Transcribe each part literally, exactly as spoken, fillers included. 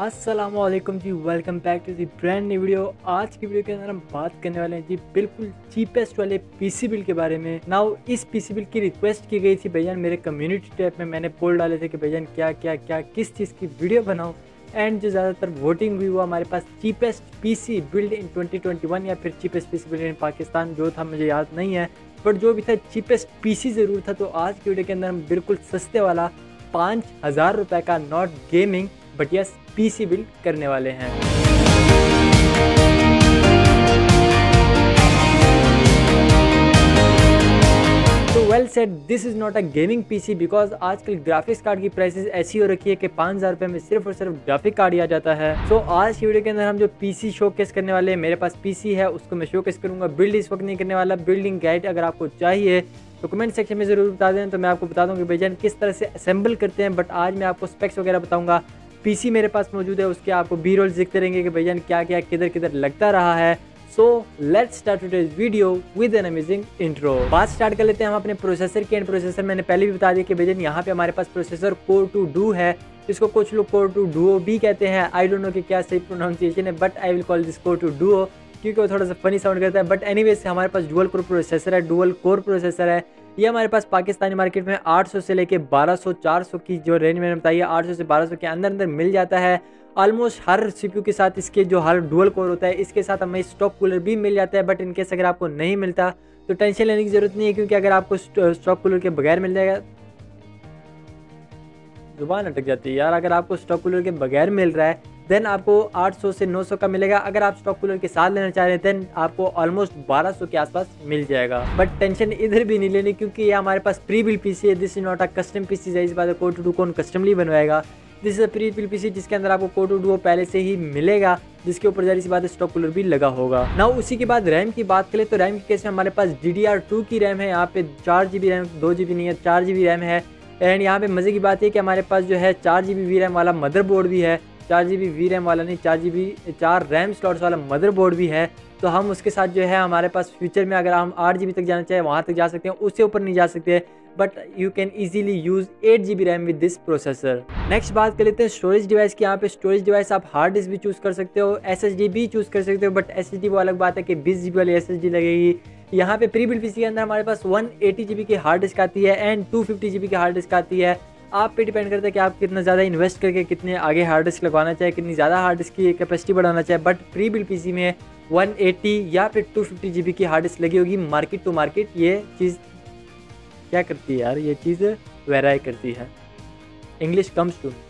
अस्सलामुअलैकुम जी, welcome back to the brand new video. आज की वीडियो के अंदर हम बात करने वाले हैं जी बिल्कुल चीपेस्ट वाले पीसी बिल्ड के बारे में। नाउ इस पीसी बिल्ड की रिक्वेस्ट की गई थी भैया मेरे कम्युनिटी टैब में। मैंने पोल डाले थे कि भैया क्या क्या क्या किस चीज़ की वीडियो बनाऊं, एंड जो ज़्यादातर वोटिंग हुई वो हमारे पास cheapest PC build in twenty twenty one या फिर cheapest PC build in Pakistan जो था मुझे याद नहीं है, बट जो भी था चीपेस्ट पीसी ज़रूर था। तो आज की वीडियो के अंदर हम बिल्कुल सस्ते वाला पाँच हज़ार रुपये का not gaming but yes PC build करने वाले हैं। तो well said, this is not a gaming PC because आजकल ग्राफिक्स कार्ड की प्राइसेस ऐसी हो रखी है कि पाँच हज़ार रुपये में सिर्फ और सिर्फ ग्राफिक कार्ड ही आ जाता है। सो so, आज की वीडियो के अंदर हम जो पीसी शोकेस करने वाले हैं, मेरे पास पीसी है उसको मैं शोकेस करूंगा। बिल्ड इस वक्त नहीं करने वाला। बिल्डिंग गाइड अगर आपको चाहिए तो कमेंट सेक्शन में ज़रूर बता दें, तो मैं आपको बता दूँ कि भैया किस तरह से असेंबल करते हैं। बट आज मैं आपको स्पेक्स वगैरह बताऊँगा। पीसी मेरे पास मौजूद है, उसके आपको बी रोल्स दिखते रहेंगे कि भैया क्या क्या किधर किधर लगता रहा है। So let's start today's video with an amazing intro. बात स्टार्ट कर लेते हैं हम अपने प्रोसेसर की। एंड प्रोसेसर मैंने पहले भी बता दिया कि भैया यहाँ पे हमारे पास प्रोसेसर कोर टू डू है, जिसको कुछ लोग कोर टू डुओ भी कहते हैं। आई डोंट नो कि क्या सही प्रोनाउंसिएशन है, but I will call this core two duo क्योंकि वो थोड़ा सा फनी साउंड करता है। बट एनीवेज हमारे पास डुअल कोर प्रोसेसर है, डुअल कोर प्रोसेसर है। ये हमारे पास पाकिस्तानी मार्केट में आठ सौ से लेके बारह सौ चार सौ की जो रेंज मैंने बताई है, आठ सौ से बारह सौ के अंदर अंदर मिल जाता है। ऑलमोस्ट हर सीपीयू के साथ इसके जो हर डुअल कोर होता है इसके साथ हमें स्टॉक कूलर भी मिल जाता है। बट इनकेस अगर आपको नहीं मिलता तो टेंशन लेने की ज़रूरत नहीं है, क्योंकि अगर आपको स्टॉक कूलर के बगैर मिल जाएगा, जुबान अटक जाती है यार, अगर आपको स्टॉक कूलर के बगैर मिल रहा है देन आपको आठ सौ से नौ सौ का मिलेगा। अगर आप स्टॉक कूलर के साथ लेना चाह रहे हैं देन आपको ऑलमोस्ट बारह सौ के आसपास मिल जाएगा। बट टेंशन इधर भी नहीं लेनी, क्योंकि ये हमारे पास प्री बिल्ड पीसी है। This is not a custom PC है। इस बात कोर टू डू कौन कस्टमली बनवाएगा। This is a pre build PC जिसके अंदर आपको कोर टू डू पहले से ही मिलेगा, जिसके ऊपर जारी सी बात है स्टॉक कूलर भी लगा होगा। ना उसी के बाद रैम की बात करें तो रैम के केस में हमारे पास डी डी आर टू की रैम है। यहाँ पे चार जी बी रैम, दो जी बी नहीं है, चार जी बी रैम है। एंड यहाँ पे मज़े की बात है कि हमारे पास जो है चार जी बी वी रैम वाला मदरबोर्ड भी है। चार जी बी वी रैम वाला नहीं, चार जी बी चार रैम स्लॉट्स वाला मदरबोर्ड भी है। तो हम उसके साथ जो है हमारे पास फ्यूचर में अगर हम आठ जी बी तक जाना चाहें वहाँ तक जा सकते हैं, उससे ऊपर नहीं जा सकते। But you can easily use eight G B RAM with this processor. Next बात कर लेते हैं स्टोरेज डिवाइस की। यहाँ पे स्टोरेज डिवाइस आप हार्ड डिस्क भी चूज़ कर सकते हो, एस एस डी भी चूज़ कर सकते हो। बट एस एस डी वो अलग बात है कि बीस जी बी वाली एस एस डी लगेगी। यहाँ पे प्री बिल्ड पीसी के अंदर हमारे पास वन एटी जी बी की हार्ड डिस्क आती है and two fifty G B की हार्ड डिस्क आती है। आप पे डिपेंड करता है कि आप कितना ज़्यादा इन्वेस्ट करके कितने आगे हार्ड डिस्क लगवाना चाहे, कितनी ज़्यादा हार्ड डिस्क की कैपेसिटी बढ़ाना चाहे। बट प्री बिल्ड पीसी में वन एटी या फिर टू फिफ्टी जी बी की हार्ड डिस्क लगी होगी। मार्केट टू मार्केट ये चीज़ क्या करती है यार, ये चीज़ वेराई करती है। English comes to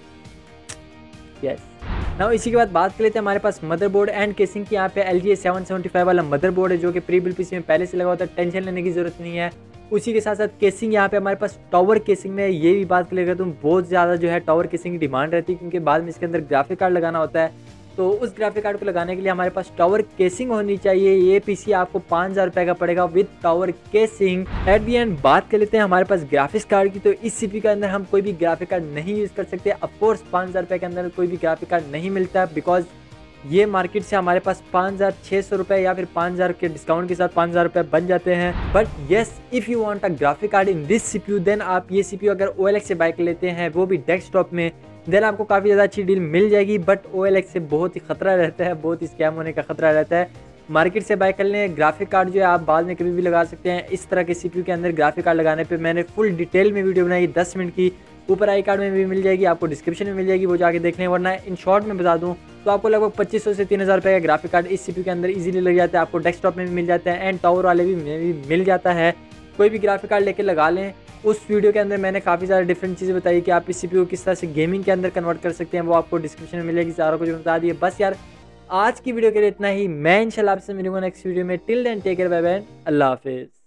yes. ना इसी के बाद बात कर लेते हैं हमारे पास मदरबोर्ड एंड केसिंग की। यहाँ पे L G A seven seventy five वाला मदरबोर्ड है जो कि प्री बिल्ड पीसी में पहले से लगा होता है, टेंशन लेने की ज़रूरत नहीं है। उसी के साथ साथ केसिंग यहाँ पे हमारे पास टॉवर केसिंग में ये भी बात करेगा तो बहुत ज़्यादा जो है टॉवर केसिंग की डिमांड रहती है, क्योंकि बाद में इसके अंदर ग्राफिक कार्ड लगाना होता है। तो उस ग्राफिक कार्ड को लगाने के लिए हमारे पास टॉवर केसिंग होनी चाहिए। ये पीसी आपको पाँच हज़ार रुपये का पड़ेगा with tower casing. At the end बात कर लेते हैं हमारे पास ग्राफिक्स कार्ड की। तो इस सीपीयू के अंदर हम कोई भी ग्राफिक कार्ड नहीं यूज़ कर सकते। ऑफकोर्स पाँच हज़ार रुपये के अंदर कोई भी ग्राफिक कार्ड नहीं मिलता, बिकॉज ये मार्केट से हमारे पास पाँच हज़ार छः सौ रुपये या फिर पाँच हज़ार के डिस्काउंट के साथ पाँच हज़ार रुपये बन जाते हैं। But yes, if you want a graphic card in this CPU then आप ये सीपीयू अगर ओ एल एक्स से बाय कर लेते हैं, वो भी डेस्कटॉप में, देन आपको काफ़ी ज़्यादा अच्छी डील मिल जाएगी। बट ओ एल एक्स से बहुत ही खतरा रहता है, बहुत ही स्कैम होने का खतरा रहता है। मार्केट से बाय कर लें। ग्राफिक कार्ड जो है आप बाद में कभी भी लगा सकते हैं। इस तरह के सीपीयू के अंदर ग्राफिक कार्ड लगाने पे मैंने फुल डिटेल में वीडियो बनाई दस मिनट की, ऊपर आई कार्ड में भी मिल जाएगी, आपको डिस्क्रिप्शन में मिल जाएगी, वो जाके देख लें। वरना इन शॉर्ट में बता दूं तो आपको लगभग पच्चीस सौ से तीन हज़ार रुपये का ग्राफिक कार्ड इस सीपीयू के अंदर इजीली लग जाता है। आपको डेस्कटॉप में भी मिल जाता है एंड टावर वाले भी में भी मिल जाता है। कोई भी ग्राफिक कार्ड लेके लगा लें। उस वीडियो के अंदर मैंने काफ़ी सारे डिफरेंट चीज़ें बताई कि आप इस सीपीयू को किस तरह से गेमिंग के अंदर कन्वर्ट कर सकते हैं, वो आपको डिस्क्रिप्शन में मिलेगी। सारा कुछ बता दिए। बस यार आज की वीडियो के लिए इतना ही। मैं इंशाल्लाह आपसे मिलूंगा नेक्स्ट वीडियो में। Till then take care, bye bye, अल्लाह हाफिज़।